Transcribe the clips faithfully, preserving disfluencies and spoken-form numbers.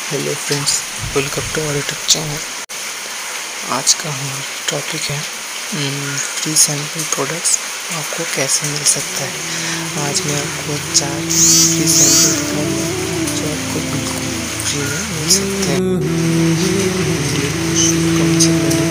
Hello friends, welcome to our YouTube channel. आज का हमारा टॉपिक है फ्री सैम्पल प्रोडक्ट्स आपको कैसे मिल सकता है। आज मैं आपको चार फ्री सैम्पल दिखाऊंगा जो आपको बिल्कुल फ्री में मिल सकते हैं। कौन से बने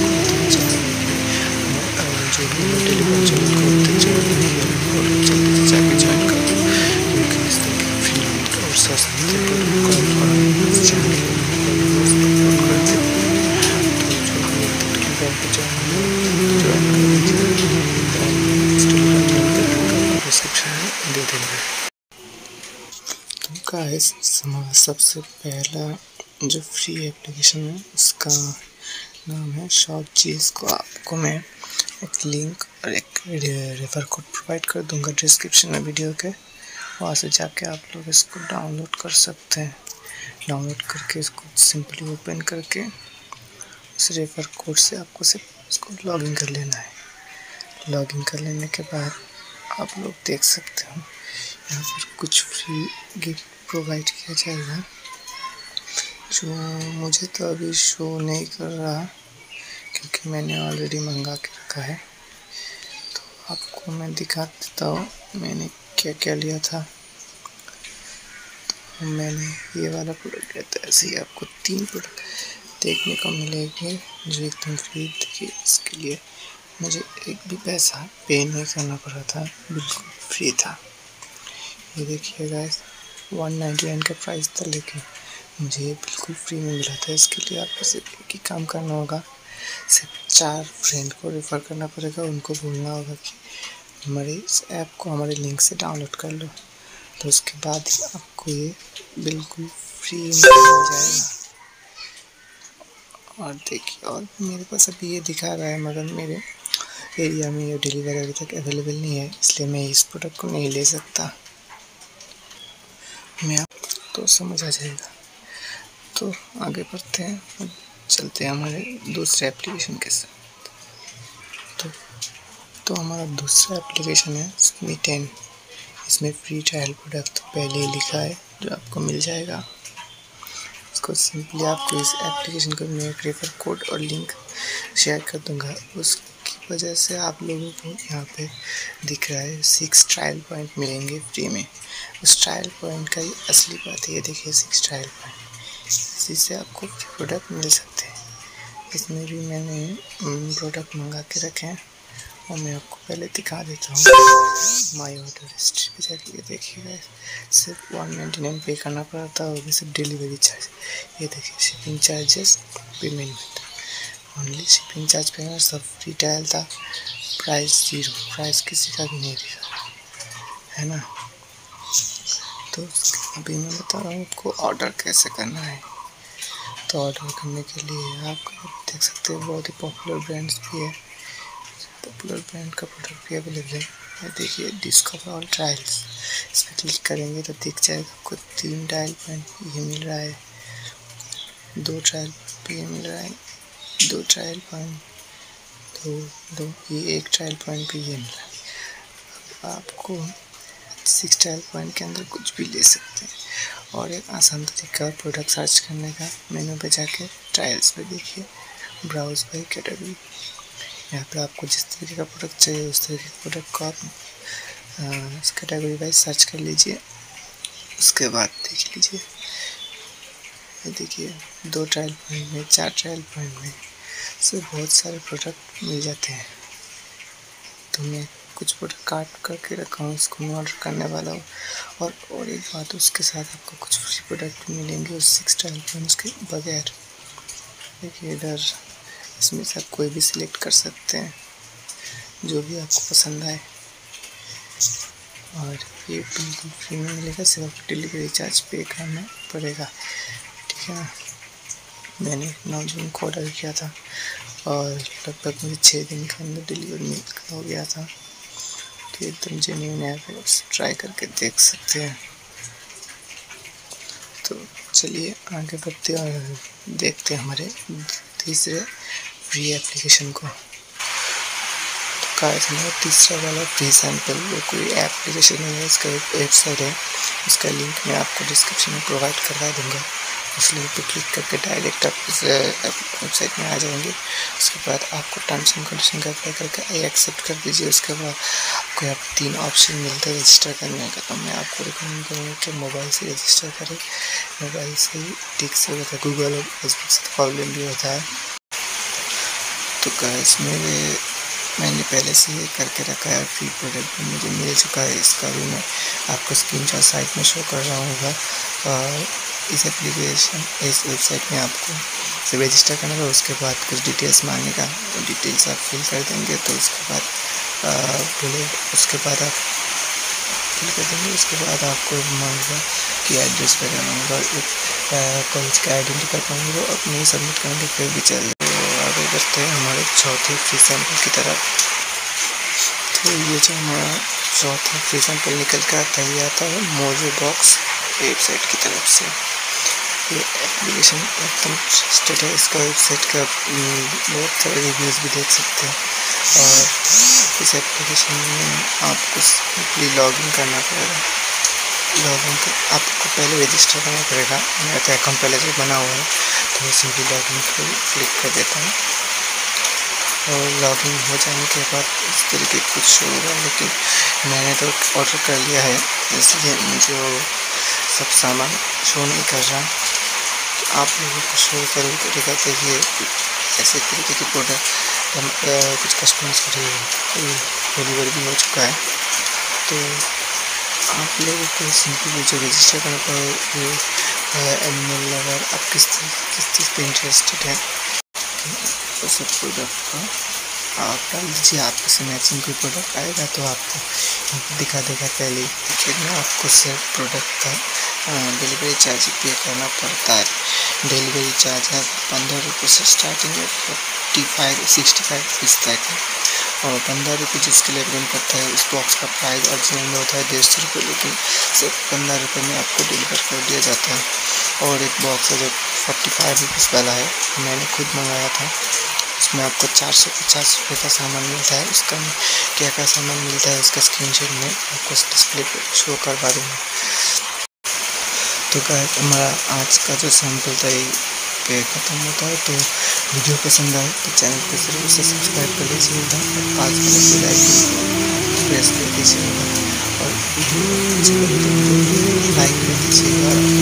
जो भी मैं टेलीग्राम चैनल को होते चैनल और जल्दी से जाके ज्वाइन कर दो, क्योंकि इस तरह के फ्री और सस्ते प्रोडक्ट को आप चैनल को करते तो जो भी टेलीग्राम के चैनल ज्वाइन कर लीजिए, डिस्क्रिप्शन में दे देंगे। तो गाइस, हमारा सबसे पहला जो फ्री एप्लीकेशन है उसका नाम है शॉपजी। को आपको मैं एक लिंक और एक रेफर कोड प्रोवाइड कर दूंगा डिस्क्रिप्शन में वीडियो के। वहाँ से जाके आप लोग इसको डाउनलोड कर सकते हैं। डाउनलोड करके इसको सिंपली ओपन करके उस रेफर कोड से आपको सिर्फ इसको लॉगिन कर लेना है। लॉगिन कर लेने के बाद आप लोग देख सकते हो यहाँ पर कुछ फ्री गिफ्ट प्रोवाइड किया जाएगा, जो मुझे तो अभी शो नहीं कर रहा क्योंकि मैंने ऑलरेडी मंगा के रखा है। तो आपको मैं दिखा देता हूँ मैंने क्या क्या लिया था। तो मैंने ये वाला प्रोडक्ट लिया था। ऐसे ही आपको तीन प्रोडक्ट देखने को मिलेंगे जो एकदम फ्री। देखिए, इसके लिए मुझे एक भी पैसा पे नहीं करना पड़ा था, बिल्कुल फ्री था। ये देखिए गाइस, वन नाइन्टी नाइन का प्राइस था लेकिन मुझे ये बिल्कुल फ्री में मिला था। इसके लिए आपको सिर्फ एक ही काम करना होगा, सिर्फ चार फ्रेंड को रेफ़र करना पड़ेगा। उनको बोलना होगा कि हमारे इस ऐप को हमारे लिंक से डाउनलोड कर लो, तो उसके बाद ही आपको ये बिल्कुल फ्री में मिल जाएगा। और देखिए, और मेरे पास अभी ये दिखा रहा है मगर मेरे एरिया में ये डिलीवरी अभी तक अवेलेबल नहीं है, इसलिए मैं इस प्रोडक्ट को नहीं ले सकता। मैं आप तो समझ आ जाएगा। तो आगे बढ़ते हैं, चलते हैं हमारे दूसरे एप्लीकेशन के साथ। तो तो हमारा दूसरा एप्लीकेशन है स्मी टेन। इसमें फ्री ट्रायल प्रोडक्ट पहले ही लिखा है जो आपको मिल जाएगा। इसको सिंपली आपको इस एप्लीकेशन को मैं एक रेफर कोड और लिंक शेयर कर दूंगा। उसकी वजह से आप लोगों को यहाँ पे दिख रहा है सिक्स ट्रायल पॉइंट मिलेंगे फ्री में। उस ट्रायल पॉइंट का ही असली बात है। ये देखिए, सिक्स ट्रायल पॉइंट, इसी से आपको फ्री प्रोडक्ट मिल सकते हैं। इसमें भी मैंने प्रोडक्ट मंगा के रखे हैं और मैं आपको पहले दिखा देता हूँ। माई ऑर्डर हिस्ट्री पे जाके ये देखिएगा, सिर्फ वन नाइन्टी नाइन पे करना पड़ता है, सिर्फ डिलीवरी चार्ज। ये देखिए, shipping charges payment only, shipping charge payment सब फ्री ट्रायल था। प्राइस जीरो, प्राइस किसी का भी नहीं दिखा है ना। तो अभी मैं बता रहा हूँ आपको ऑर्डर कैसे करना है। तो ऑर्डर करने के लिए आप देख सकते हैं बहुत ही पॉपुलर ब्रांड्स भी है, पॉपुलर ब्रांड का प्रोडक्ट भी अवेलेबल है। ये देखिए, डिस्कवर ऑल ट्रायल्स, इस पर क्लिक करेंगे तो दिख जाएगा आपको तीन ट्रायल पॉइंट ये मिल रहा है, दो ट्रायल पे ये मिल रहा है, दो ट्रायल पॉइंट दो दो ये एक ट्रायल पॉइंट पे ये मिल रहा है। आपको सिक्स ट्रायल पॉइंट के अंदर कुछ भी ले सकते हैं। और एक आसान तरीका प्रोडक्ट सर्च करने का, मेनू पे जाके ट्रायल्स पे देखिए, ब्राउज बाय कैटेगरी। यहाँ पे आपको जिस तरीके का प्रोडक्ट चाहिए उस तरीके के प्रोडक्ट को आप कैटेगरी वाइज सर्च कर लीजिए। उसके बाद देख लीजिए, ये देखिए, दो ट्रायल पॉइंट में, चार ट्रायल पॉइंट में से बहुत सारे प्रोडक्ट मिल जाते हैं। तो मैं कुछ प्रोडक्ट काट करके रखा हूँ, उसको मैं ऑर्डर करने वाला हूँ। और और एक बात, उसके साथ आपको कुछ फ्री प्रोडक्ट मिलेंगे उस सिक्स ट्रायल पॉइंट्स के बगैर। देखिए इधर, इसमें से आप कोई भी सिलेक्ट कर सकते हैं जो भी आपको पसंद आए, और ये बिल्कुल फ्री में मिलेगा। सिर्फ डिलीवरी चार्ज पे करना पड़ेगा, ठीक है ना। मैंने नौ जून को ऑर्डर किया था और लगभग मुझे छः दिन के अंदर डिलीवरी हो गया था। तो एकदम जेन्युइन ऐप है, ट्राई करके देख सकते हैं। तो चलिए आगे बढ़ते और देखते हैं हमारे तीसरे फ्री एप्लीकेशन को। तो गाइस, हमारा तीसरा वाला फ्री सैंपल वो कोई एप्लीकेशन नहीं है, इसका एक वेबसाइट है। उसका लिंक मैं आपको डिस्क्रिप्शन में प्रोवाइड करवा दूंगा। उस लिंक पे क्लिक करके डायरेक्ट आप इस वेबसाइट में आ जाएंगे। उसके बाद आपको टर्म्स एंड कंडीशन का अप्लाई करके आई एक्सेप्ट कर दीजिए। उसके बाद आपको यहाँ पे तीन ऑप्शन मिलता है रजिस्टर करने का, तो मैं आपको रिकमेंड करूँगा कि मोबाइल से रजिस्टर करें। मोबाइल से ही ठीक से होता है, गूगल और फेसबुक से प्रॉब्लम भी होता है। तो गाइस मेरे मैंने पहले से ये करके रखा है, फ्री प्रोडक्ट भी मुझे मिल चुका है। इसका भी मैं आपको स्क्रीनशॉट साइट में शो कर रहा हूँ। और इस एप्लीकेशन इस वेबसाइट में आपको जब रजिस्टर करना होगा, उसके बाद कुछ डिटेल्स मांगेगा, तो डिटेल्स आप फिल कर देंगे। तो उसके बाद बोले उसके बाद आप फिल कर देंगे। उसके बाद आपको मांगेगा कि एड्रेस वगैरह मांगेगा, कॉलेज का आइडेंटिटी कार्ड मांगेगा, वो अपने सबमिट करेंगे फिर भी चल। आगे बढ़ते हैं हमारे चौथे फ्री सैंपल की तरफ। तो ये जो हमारा चौथा फ्री सैंपल निकल कर आता है, ये आता है मोजो बॉक्स वेबसाइट की तरफ से। ये एप्लीकेशन एकदम ट्रस्टेड है। इसका वेबसाइट का बहुत सारे रिव्यूज़ भी देख सकते हैं। और इस एप्लीकेशन में आपको सिंपली लॉगिन करना पड़ेगा। लॉगिन कर आपको पहले रजिस्टर करना पड़ेगा। मेरा तो अकाउंट पहले से बना हुआ है, तो मैं सिंपली लॉगिन पर क्लिक कर देता हूँ। और लॉगिन हो जाने के बाद इस तरीके कुछ शो होगा, लेकिन मैंने तो ऑर्डर कर लिया है, इसलिए मुझे वो सब सामान शो नहीं कर रहा। तो आप लोगों को शो जरूर करेगा। तो ये ऐसे तरीके की प्रोडक्ट कुछ कस्टमर्स को डिलीवर भी हो चुका है। तो आप लोगों को सिंपली जो रजिस्टर करना पड़ेगा एनिमल लवर, आप किस किस चीज़ पे इंटरेस्टेड है उस प्रोडक्ट का आप डाल दीजिए। आपके से मैचिंग कोई प्रोडक्ट आएगा तो आपको दिखा देगा पहले ही। लेकिन आपको सिर्फ प्रोडक्ट का डिलीवरी चार्ज पे करना पड़ता है। डिलीवरी चार्ज है पंद्रह रुपये से स्टार्टिंग है, forty five sixty five rupees तक है। और पंद्रह रुपये जिसके लिए पेमेंट करता है, उस बॉक्स का प्राइस ओरिजिनल में होता है डेढ़ सौ रुपये, लेकिन सिर्फ पंद्रह रुपये में आपको डिलीवर कर दिया जाता है। और एक बॉक्स है जो फोर्टी फाइव रुपीज़ वाला है, मैंने खुद मंगाया था। उसमें आपको चार सौ पचास रुपये का सामान मिलता है। उसका क्या क्या सामान मिलता है उसका स्क्रीनशॉट में आपको डिस्प्ले पे शो करवा दूँगा। तो गाइस हमारा आज का जो सैंपल था ये पे ख़त्म होता है। तो वीडियो पसंद आए तो चैनल को ज़रूर से सब्सक्राइब कर लीजिएगा और पास में बेल आइकन प्रेस कर दीजिएगा और वीडियो को लाइक कर दीजिएगा।